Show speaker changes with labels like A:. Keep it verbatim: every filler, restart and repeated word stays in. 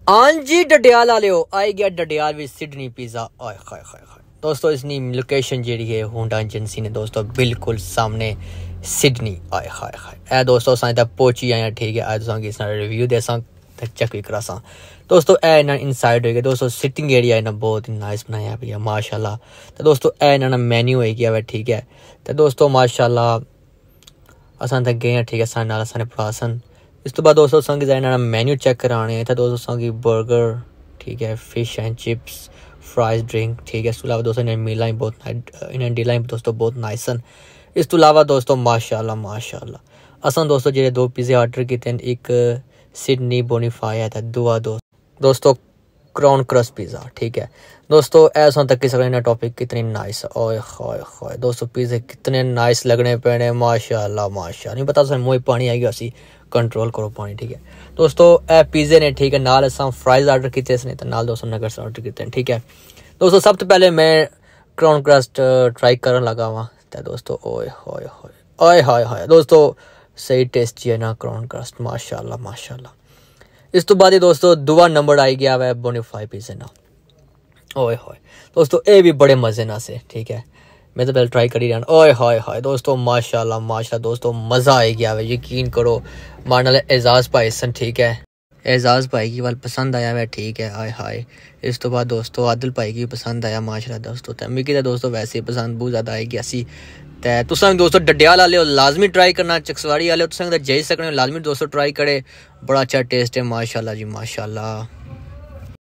A: हाँ जी डडियाल आले हो आई गया डडियाल विद सिडनी पिज़्ज़ा। आय हाय हाय हाय दोस्तों इसकी लोकेशन जी है होंडा एजेंसी ने दोस्तों बिल्कुल सामने सिडनी। आय हाय हाय ए दोस्तों असां तक पहुंची आए ठीक है। अज तुसेंगी इसदा रिव्यू देसां ते चेक भी करासां दोस्तों। ए इन्ना इनसाइड होएगा दोस्तों सिटिंग एरिया इन्ना बहुत ही नाइस बनाया भैया माशाल्लाह। तो दोस्तों ए इन्ना मेन्यू है गया ठीक है। तो दोस्तों माशाल्लाह असां तक गए ठीक है साढ़े नाल साढ़े प्रासन। इस तो बाद दोस्तों संग इन्ना मेन्यू चेक कराने थे दोस्तों संग बर्गर ठीक है, fish and chips, fries, drink ठीक है। इस तो अलावा दोस्तों इन्हें मीलां ही बहुत इन्हें डीलां दोस्तों बहुत नाइस हैं। इस तो अलावा दोस्तों माशाल्लाह माशाल्लाह असां दोस्तों जेह्ड़े दो पिज़्ज़े ऑर्डर कीते एक सिडनी बोनीफाई है ते दूआ दो दोस्तों क्राउन क्रस्ट पिज़्ज़ा ठीक है। दोस्तों ऐसा तक कि सकते टॉपिक कितनी नाइस ओए होए होए दोस्तों पिज़्ज़े कितने नाइस लगने पैने माशाल्लाह माशाल्लाह। नहीं पता सर मुँह पानी आई गया सी कंट्रोल करो पानी ठीक है। दोस्तों ए पिज़्ज़े ने ठीक है नाल असां फ्राइज ऑर्डर किए इसने तो नाल दोस्तों नगट्स ऑर्डर किए ठीक है। दोस्तों सब तो पहले मैं क्राउन क्रस्ट ट्राई करन लगा वहाँ तो दोस्तों ओए होए होए ओए हाय हाय दोस्तों सही टेस्टी है ना क्राउन क्रस्ट माशाल्लाह माशाल्लाह। इस तो बाद दोस्तों दुआ नंबर आई गया है बोनीफाई पिज़्ज़े ना। ओए होए दोस्तों ये भी बड़े मजे ना से ठीक है। मैं तो पहले ट्राई कर ही रहा ओए हाय हाय दोस्तों माशाल्लाह माशाल्लाह दोस्तों मज़ा आ गया है यकीन करो। मारने वाले एजाज़ भाई सन ठीक है। एजाज़ भाई की वाल पसंद आया हुआ ठीक है। आय हाय इस तो बाद दोस्तों आदिल भाई की पसंद आया माशाल्लाह दोस्तों। तो मिगी तो दोस्तों वैसे ही पसंद बहुत ज़्यादा आएगी असी ते तुसां दोस्तों डडियाल आले हो लाजमी ट्राई करना। चकसवाड़ी आले हो तुसां जाई सकने हो लाजमी दोस्तों ट्राई करे बड़ा अच्छा टेस्ट है माशाल्लाह जी माशाल्लाह।